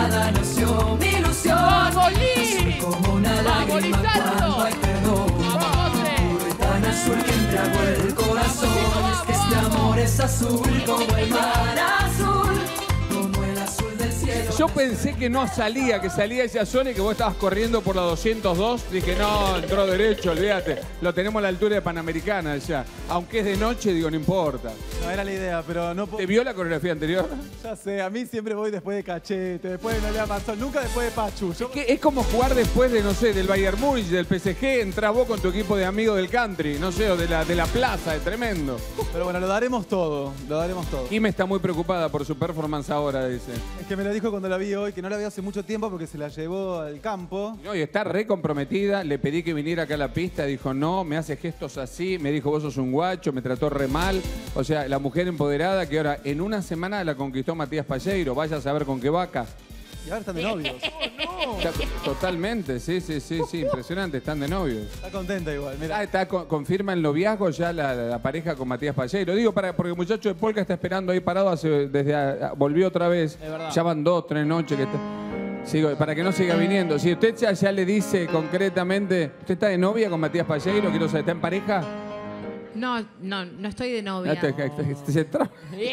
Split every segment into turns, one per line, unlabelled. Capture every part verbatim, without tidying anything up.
nada nació mi ilusión.
¡Vamos, Liz!
Como una
¡Vamos,
lágrima
Lizardo!
cuando hay perdón.
¡Vamos, José!
Tan azul que embriagó el corazón. Es que este amor es azul como el mar azul, como el azul del cielo.
Yo pensé que no salía, que salía esa zona y que vos estabas corriendo por la doscientos dos. Dije, no, entró derecho, olvídate. Lo tenemos a la altura de Panamericana ya. Aunque es de noche, digo, no importa.
No era la idea, pero no puedo...
¿Te vio la coreografía anterior?
Ya sé, a mí siempre voy después de Cachete, después de Nolea Marzón, nunca después de Pachu. Yo...
Que es como jugar después de, no sé, del Bayern Múnich, del P S G, entrás vos con tu equipo de amigos del country, no sé, o de la, de la plaza, es tremendo.
Pero bueno, lo daremos todo, lo daremos todo.
Kim está muy preocupada por su performance ahora, dice.
Es que me lo dijo cuando la vi hoy, que no la vi hace mucho tiempo porque se la llevó al campo.
No, y está re comprometida, le pedí que viniera acá a la pista, dijo no, me hace gestos así, me dijo vos sos un guacho, me trató re mal. O sea, la mujer empoderada que ahora en una semana la conquistó Matías Palleiro, vaya a saber con qué vaca.
Y ahora están de novios.
Oh, no. Totalmente, sí, sí, sí, sí, impresionante, están de novios.
Está contenta igual, mira.
Ah, está, confirma el noviazgo ya la, la pareja con Matías Palleiro. Digo, para, porque el muchacho de Polka está esperando ahí parado, hace, desde a, a, volvió otra vez. Ya van dos, tres noches que está... Sigo, para que no siga viniendo. Si usted ya, ya le dice concretamente, ¿usted está de novia con Matías Palleiro? Quiero saber, ¿está en pareja?
No, no, no estoy de novia.
Este, este, este, se tra-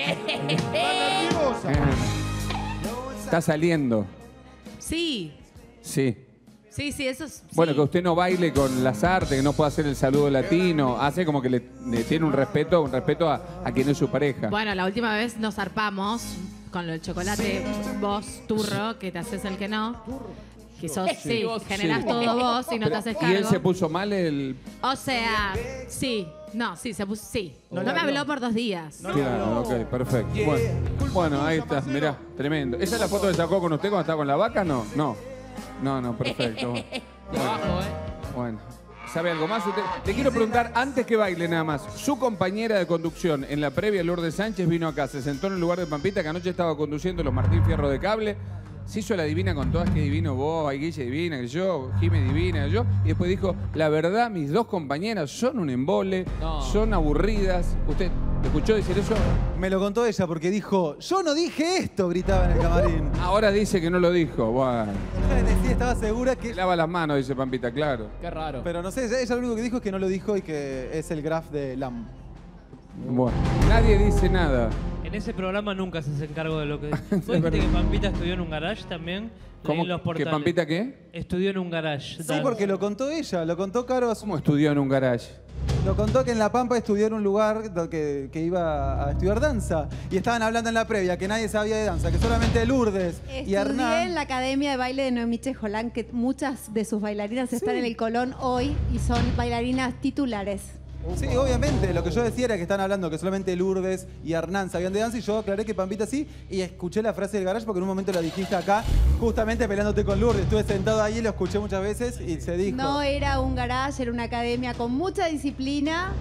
Está saliendo.
Sí,
Sí.
sí, sí, eso es...
Bueno,
sí.
que usted no baile con las artes, que no pueda hacer el saludo latino. Hace como que le, le tiene un respeto, un respeto a, a quien es su pareja.
Bueno, la última vez nos zarpamos con el chocolate vos, turro, que te haces el que no. Que sos, sí, generás
Sí.
todo vos y no te haces
¿Y él
cargo.
se puso mal el...?
O sea, sí, no, sí, se puso, sí. No, me habló por dos días.
Claro, ok, perfecto. Bueno, bueno, ahí está, mirá, tremendo. ¿Esa es la foto que sacó con usted cuando estaba con la vaca? No, no. No, no, perfecto. Bueno,
Abajo, ¿eh?
bueno. ¿Sabe algo más? Usted- Le quiero preguntar, antes que baile nada más, su compañera de conducción en la previa, Lourdes Sánchez, vino acá, se sentó en el lugar de Pampita, que anoche estaba conduciendo los Martín Fierro de Cable, se hizo la divina con todas, que divino vos, ay, Guille divina, que yo, Jime divina, que yo, y después dijo, la verdad, mis dos compañeras son un embole,
No.
son aburridas. ¿Usted escuchó decir eso?
Me lo contó ella porque dijo, yo no dije esto, gritaba en el camarín.
Ahora dice que no lo dijo. Bueno,
Ella le decía, estaba segura que...
se lava las manos, dice Pampita, claro.
Qué raro.
Pero no sé, ella lo único que dijo es que no lo dijo y que es el graph de Lam.
Bueno, nadie dice nada.
En ese programa nunca se hace cargo de lo que... ¿Vos viste que Pampita estudió en un garage también? Leí
¿Cómo?
en los
¿Que
portales.
Pampita qué?
Estudió en un garage.
Sí,
dance.
porque lo contó ella, lo contó Caro.
¿Cómo estudió en un garage?
Lo contó que en La Pampa estudió en un lugar do- que, que iba a estudiar danza. Y estaban hablando en la previa que nadie sabía de danza, que solamente Lourdes y
Estudié
Hernán...
en la Academia de Baile de Noemí Chejolán, que muchas de sus bailarinas están en el Colón hoy y son bailarinas titulares.
Sí, obviamente. Lo que yo decía era que están hablando que solamente Lourdes y Hernán sabían de danza y yo aclaré que Pampita sí y escuché la frase del garage porque en un momento la dijiste acá, justamente peleándote con Lourdes. Estuve sentado ahí, lo escuché muchas veces y se dijo...
No era un garage, era una academia con mucha disciplina,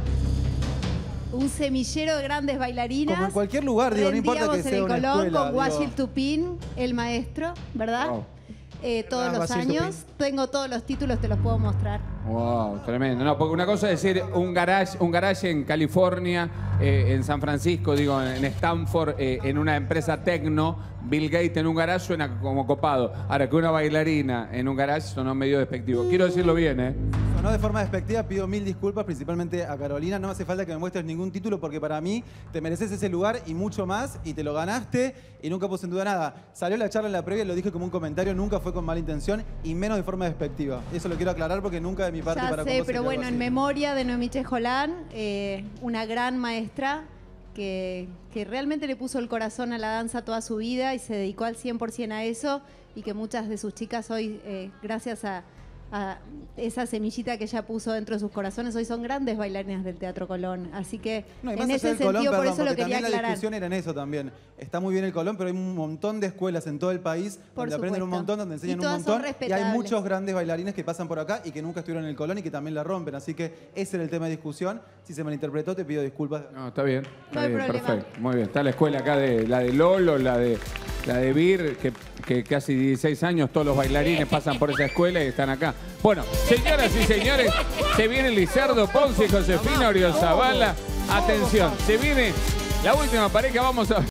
un semillero de grandes bailarinas.
Como en cualquier lugar, digo, no importa que
Rendíamos
sea
en el
una
Colón
escuela,
con
digo.
Washington Tupin, el maestro, ¿verdad?
Wow.
Eh, todos
Ah,
los
Washington
años. Tengo todos los títulos, te los puedo mostrar.
Wow, tremendo. No, porque una cosa es decir un garage, un garage en California, eh, en San Francisco, digo, en Stanford, eh, en una empresa tecno, Bill Gates en un garage suena como copado. Ahora, que una bailarina en un garage sonó medio despectivo. Quiero decirlo bien, ¿eh?
No de forma despectiva, pido mil disculpas, principalmente a Carolina. No me hace falta que me muestres ningún título porque para mí te mereces ese lugar y mucho más y te lo ganaste y nunca puse en duda nada. Salió la charla en la previa, lo dije como un comentario, nunca fue con mala intención y menos de forma despectiva. Eso lo quiero aclarar porque nunca de mi parte
Ya
para con
sé,
vos
pero
se
bueno,
quedó
en
así.
memoria de Noemí Chejolán, eh, una gran maestra que, que realmente le puso el corazón a la danza toda su vida y se dedicó al cien por ciento a eso y que muchas de sus chicas hoy, eh, gracias a, a esa semillita que ella puso dentro de sus corazones, hoy son grandes bailarinas del Teatro Colón. Así que
No, y más
en
allá
ese
del
sentido,
Colón,
por
perdón,
eso lo
porque
quería
también la
aclarar.
discusión era en eso también. Está muy bien el Colón, pero hay un montón de escuelas en todo el país
Por
donde aprenden un
supuesto.
montón, donde enseñan
Y
un
todas son
montón. Y hay
respetables.
muchos grandes bailarines que pasan por acá y que nunca estuvieron en el Colón y que también la rompen. Así que ese era el tema de discusión. Si se malinterpretó, te pido disculpas.
No, está bien. Está
No hay
bien,
problema.
perfecto. Muy bien. Está la escuela acá de la de Lolo, la de la de Vir, que, que casi dieciséis años todos los bailarines pasan por esa escuela y están acá. Bueno, señoras y señores, se viene Lizardo Ponce y Josefina Oriozabala. Atención, se viene la última pareja. Vamos a